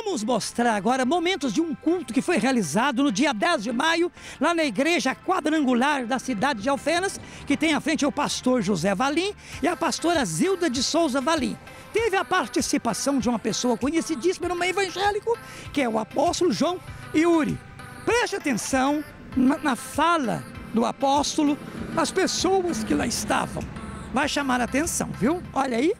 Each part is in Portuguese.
Vamos mostrar agora momentos de um culto que foi realizado no dia 10 de maio, lá na igreja quadrangular da cidade de Alfenas, que tem à frente o pastor José Valim e a pastora Zilda de Souza Valim. Teve a participação de uma pessoa conhecidíssima no meio evangélico, que é o apóstolo João Yuri. Preste atenção na fala do apóstolo, as pessoas que lá estavam. Vai chamar a atenção, viu? Olha aí.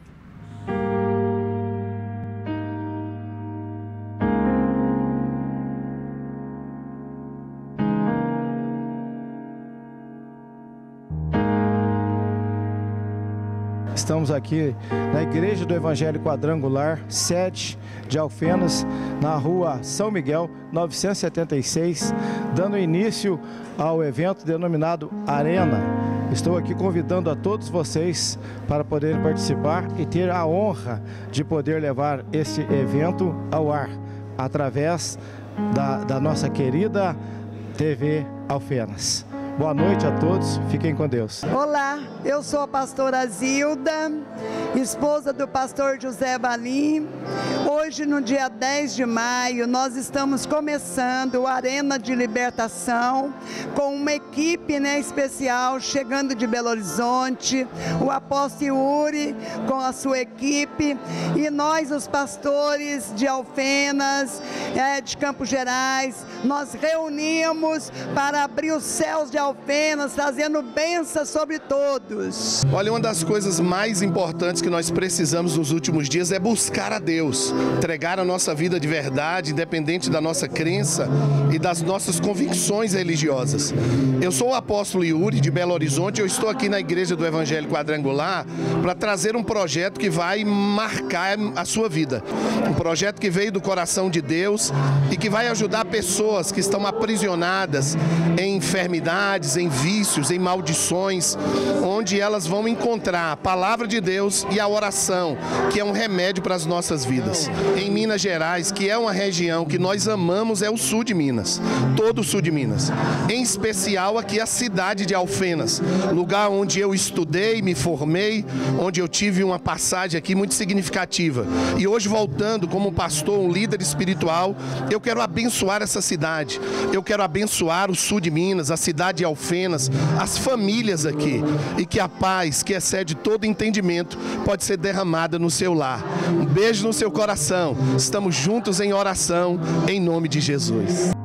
Estamos aqui na Igreja do Evangelho Quadrangular, sede de Alfenas, na rua São Miguel, 976, dando início ao evento denominado Arena. Estou aqui convidando a todos vocês para poderem participar e ter a honra de poder levar esse evento ao ar, através da nossa querida TV Alfenas. Boa noite a todos, fiquem com Deus. Olá, eu sou a pastora Zilda, esposa do pastor José Valim. Hoje, no dia 10 de maio, nós estamos começando a Arena de Libertação com uma equipe especial chegando de Belo Horizonte, o apóstolo Yuri com a sua equipe e nós, os pastores de Alfenas, de Campos Gerais, nós reunimos para abrir os céus de Alfenas, trazendo bênçãos sobre todos. Olha, uma das coisas mais importantes que nós precisamos nos últimos dias é buscar a Deus, entregar a nossa vida de verdade, independente da nossa crença e das nossas convicções religiosas. Eu sou o apóstolo Yuri de Belo Horizonte, eu estou aqui na Igreja do Evangelho Quadrangular para trazer um projeto que vai marcar a sua vida. Um projeto que veio do coração de Deus e que vai ajudar pessoas que estão aprisionadas em enfermidades, em vícios, em maldições, onde elas vão encontrar a palavra de Deus e a oração, que é um remédio para as nossas vidas. Em Minas Gerais, que é uma região que nós amamos, é o sul de Minas, todo o sul de Minas. Em especial aqui a cidade de Alfenas, lugar onde eu estudei, me formei, onde eu tive uma passagem aqui muito significativa. E hoje, voltando como pastor, um líder espiritual, eu quero abençoar essa cidade. Eu quero abençoar o sul de Minas, a cidade de Alfenas, as famílias aqui, e que a paz, que excede todo entendimento, pode ser derramada no seu lar. Um beijo no seu coração. Estamos juntos em oração, em nome de Jesus.